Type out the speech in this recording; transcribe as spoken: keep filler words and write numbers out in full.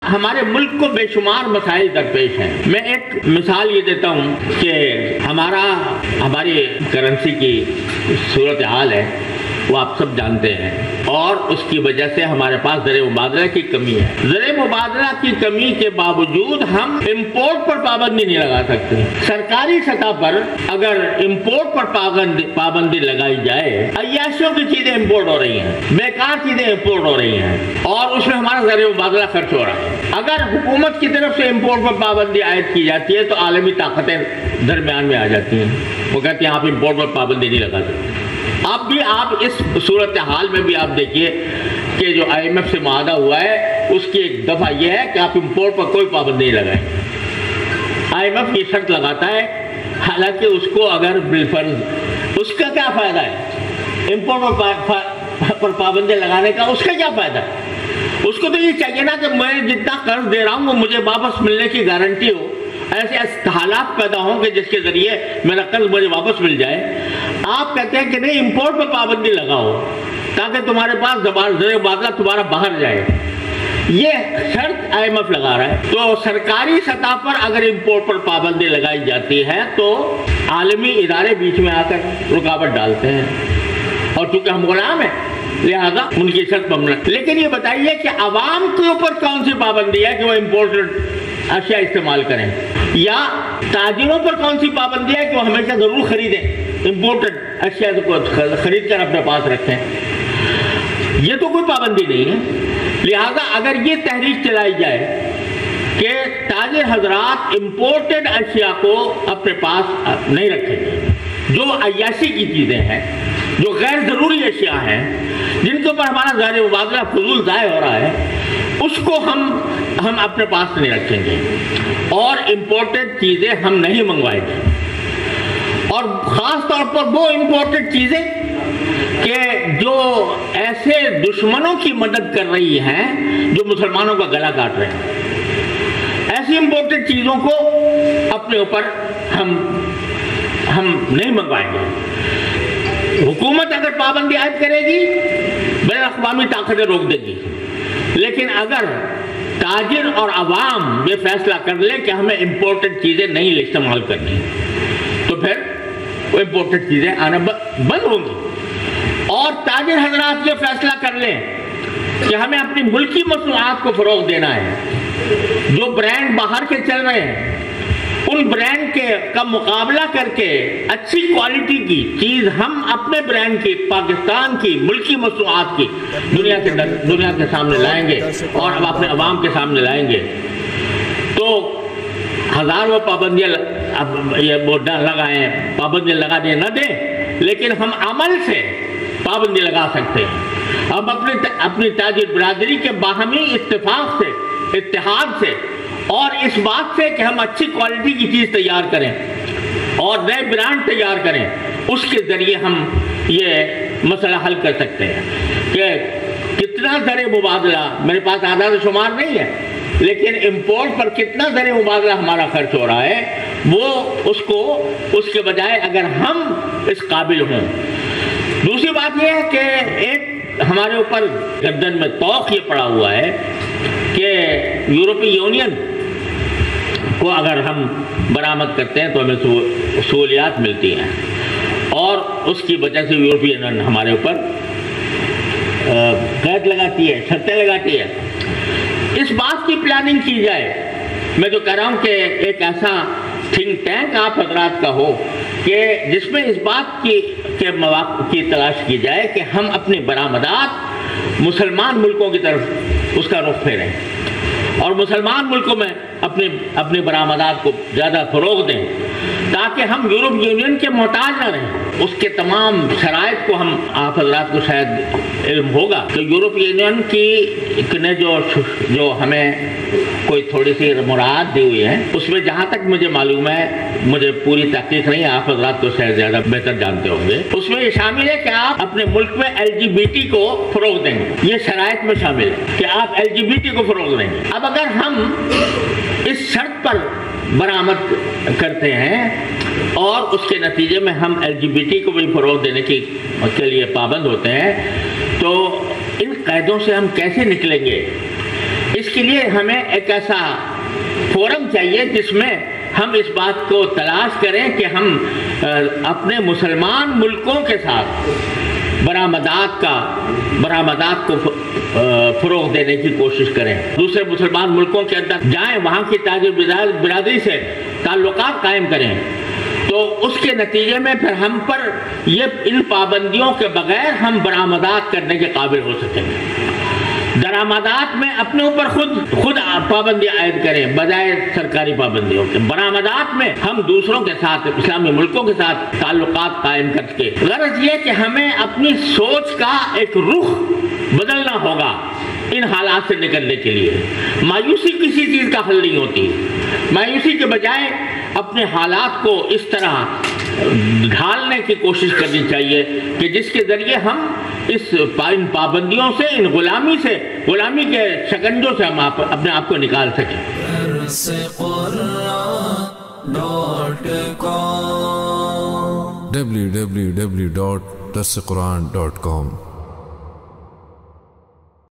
ہمارے ملک کو بے شمار مسائل درپیش ہیں. میں ایک مثال یہ دیتا ہوں کہ ہمارا ہماری کرنسی کی صورتحال ہے وہ آپ سب جانتے ہیں، اور اس کی وجہ سے ہمارے پاس زر مبادلہ کی کمی ہے. زر مبادلہ کی کمی کے باوجود ہم امپورٹ پر پابندی نہیں لگا سکتے. سرکاری سطح پر اگر امپورٹ پر پابندی لگائی جائے، عیاشیوں کی چیزیں امپورٹ ہو رہی ہیں، بیکار چیزیں امپورٹ ہو رہی ہیں، اور اس میں ہمارا زر مبادلہ خرچ ہو رہا ہے. اگر حکومت کی طرف سے امپورٹ پر پابندی عائد کی جاتی ہے تو عالمی طاقتیں درمیان میں آ جاتی ہیں، وہ کہتے ہیں آپ امپورٹ پر پابندی نہیں لگا سکتے. اب بھی آپ اس صورتحال میں بھی آپ دیکھیے کہ جو آئی ایم ایف سے معاہدہ ہوا ہے اس کی ایک دفعہ یہ ہے کہ آپ امپورٹ پر کوئی پابندی نہیں لگائیں. آئی ایم ایف یہ شرط لگاتا ہے، حالانکہ اس کو اگر بالفرض اس کا کیا فائدہ ہے امپورٹ پر پابندی لگانے کا، اس کا کیا فائدہ ہے؟ اس کو تو یہ چاہیے نا کہ میں جتنا قرض دے رہا ہوں وہ مجھے واپس ملنے کی گارنٹی ہو، ایسے حالات پیدا ہوں کہ جس کے ذریعے میرا قرض مجھے واپس مل جائے. آپ کہتے ہیں کہ نہیں امپورٹ پر پابندی لگاؤ تاکہ تمہارے پاس زر مبادلہ تمہارا باہر جائے. یہ شرط آئی ایم ایف لگا رہا ہے. تو سرکاری سطح پر اگر امپورٹ پر پابندی لگائی جاتی ہے تو عالمی ادارے بیچ میں آ کر رکاوٹ ڈالتے ہیں، اور چونکہ ہم غلام ہیں لہذا ان کی شرط ممنوع. لیکن یہ بتائیے کہ عوام کے اوپر کون سی پابندی ہے کہ وہ امپورٹڈ اشیاء استعمال کریں، یا تاجروں پر کون سی پابندی ہے کہ وہ ہمیشہ ضرور خریدیں، امپورٹڈ اشیاء کو خرید کر اپنے پاس رکھیں؟ یہ تو کوئی پابندی نہیں ہے. لہذا اگر یہ تحریک چلائی جائے کہ تاجر حضرات امپورٹڈ اشیاء کو اپنے پاس نہیں رکھیں گے، جو عیاشی کی چیزیں ہیں، جو غیر ضروری اشیاء ہیں، جن کے اوپر ہمارا زر مبادلہ فضول ضائع ہو رہا ہے، اس کو ہم ہم اپنے پاس نہیں رکھیں گے اور امپورٹڈ چیزیں ہم نہیں منگوائیں گے. اور خاص طور پر وہ امپورٹڈ چیزیں کہ جو ایسے دشمنوں کی مدد کر رہی ہیں جو مسلمانوں کا گلا کاٹ رہے ہیں، ایسی امپورٹڈ چیزوں کو اپنے اوپر ہم ہم نہیں منگوائیں گے. حکومت اگر پابندی عائد کرے گی بین الاقوامی طاقتیں روک دے گی، لیکن اگر تاجر اور عوام یہ فیصلہ کر لیں کہ ہمیں امپورٹڈ چیزیں نہیں استعمال کرنی تو پھر وہ امپورٹڈ چیزیں آنا بند ہوں گی. اور تاجر حضرات یہ فیصلہ کر لیں کہ ہمیں اپنی ملکی مصنوعات کو فروغ دینا ہے، جو برانڈ باہر کے چل رہے ہیں ان برانڈ کے کا مقابلہ کر کے اچھی کوالٹی کی چیز ہم اپنے برانڈ کی، پاکستان کی ملکی مصنوعات کی دنیا کے دنیا کے سامنے لائیں گے اور ہم اپنے عوام کے سامنے لائیں گے. تو ہزار وہ پابندیاں یہ وہ لگائیں، پابندیاں لگا دیں نہ دیں، لیکن ہم عمل سے پابندی لگا سکتے ہیں. ہم اپنے اپنی تاجر برادری کے باہمی اتفاق سے، اتحاد سے، اور اس بات سے کہ ہم اچھی کوالٹی کی چیز تیار کریں اور نئے برانڈ تیار کریں، اس کے ذریعے ہم یہ مسئلہ حل کر سکتے ہیں. کہ کتنا زر مبادلہ، میرے پاس اعداد و شمار نہیں ہے، لیکن امپورٹ پر کتنا زر مبادلہ ہمارا خرچ ہو رہا ہے، وہ اس کو اس کے بجائے اگر ہم اس قابل ہوں. دوسری بات یہ ہے کہ ایک ہمارے اوپر گردن میں توق یہ پڑا ہوا ہے کہ یورپی یونین کو اگر ہم برآمد کرتے ہیں تو ہمیں سہولیات ملتی ہیں، اور اس کی وجہ سے یورپی یونین ہمارے اوپر قید لگاتی ہے، شرطیں لگاتی ہے. اس بات کی پلاننگ کی جائے. میں جو کہہ رہا ہوں کہ ایک ایسا تھنک ٹینک آپ حضرات کا ہو کہ جس میں اس بات کی کے مواقع کی تلاش کی جائے کہ ہم اپنی برآمدات مسلمان ملکوں کی طرف اس کا رخ پھیریں اور مسلمان ملکوں میں اپنی اپنی برآمدات کو زیادہ فروغ دیں تاکہ ہم یورپ یونین کے محتاج نہ رہیں. اس کے تمام شرائط کو ہم آپ حضرات کو شاید علم ہوگا کہ یورپ یونین کی نے جو جو ہمیں کوئی تھوڑی سی مراعات دی ہوئی ہے، اس میں جہاں تک مجھے معلوم ہے، مجھے پوری تحقیق نہیں ہے، آپ حضرات کو شاید زیادہ بہتر جانتے ہوں گے، اس میں یہ شامل ہے کہ آپ اپنے ملک میں ایل جی بی ٹی کو فروغ دیں گے. یہ شرائط میں شامل ہے کہ آپ ایل جی بی ٹی کو فروغ دیں گے. اب اگر ہم اس شرط پر برآمد کرتے ہیں اور اس کے نتیجے میں ہم ایل جی بی ٹی کو بھی فروغ دینے کی کے لیے پابند ہوتے ہیں، تو ان قیدوں سے ہم کیسے نکلیں گے؟ اس کے لیے ہمیں ایک ایسا فورم چاہیے جس میں ہم اس بات کو تلاش کریں کہ ہم اپنے مسلمان ملکوں کے ساتھ برآمدات کا برآمدات کو فروغ دینے کی کوشش کریں، دوسرے مسلمان ملکوں کے اندر جائیں، وہاں کی تاجر برادری سے تعلقات قائم کریں، تو اس کے نتیجے میں پھر ہم پر یہ ان پابندیوں کے بغیر ہم برآمدات کرنے کے قابل ہو سکیں گے۔ درآمدات میں اپنے اوپر خود خود پابندی عائد کریں بجائے سرکاری پابندیوں کے، برآمدات میں ہم دوسروں کے ساتھ اسلامی ملکوں کے ساتھ تعلقات قائم کر کے، غرض یہ کہ ہمیں اپنی سوچ کا ایک رخ بدلنا ہوگا ان حالات سے نکلنے کے لیے۔ مایوسی کسی چیز کا حل نہیں ہوتی، مایوسی کے بجائے اپنے حالات کو اس طرح ڈھالنے کی کوشش کرنی چاہیے کہ جس کے ذریعے ہم اس ان پابندیوں سے، ان غلامی سے، غلامی کے شکنجوں سے ہم اپنے آپ کو نکال سکیں۔ ڈبلیو ڈبلیو ڈبلیو ڈاٹ درس قرآن ڈاٹ کام